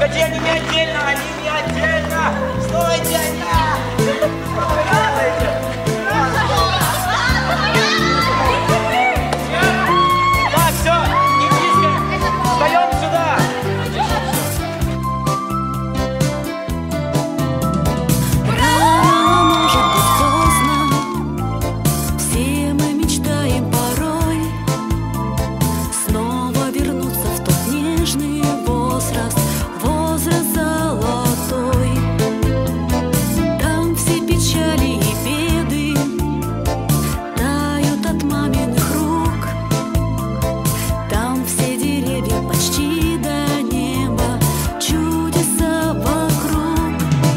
Стойте, они не отдельно, они не отдельно! Стойте, так, все, не близко, встаем сюда! Рано, может быть, поздно, все мы мечтаем порой снова вернуться в тот нежный возраст, возраст золотой. Там все печали и беды тают от маминых рук. Там все деревья почти до неба, чудеса вокруг.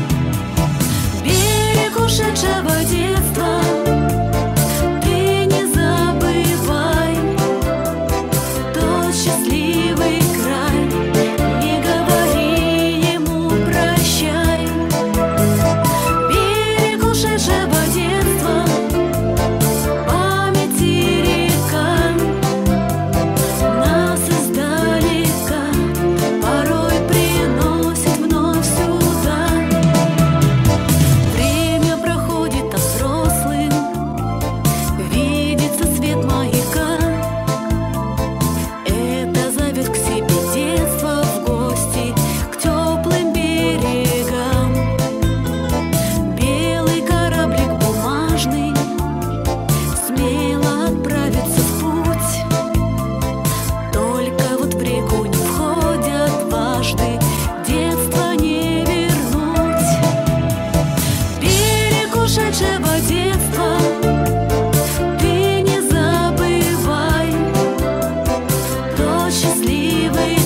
Берег ушедшего детства ты не забывай, тот счастливый край, не говори ему прощай. Берег ушедшего детства, памяти река, нас издалека порой приносит вновь сюда. Время проходит, а взрослым видится свет маяка. Это зовет к себе детство в гости, к теплым берегам. Белый кораблик бумажный смело отправится в путь. Только вот в реку не входят дважды, детство не вернуть. Берег ушедшего детства ты не забывай, тот счастливый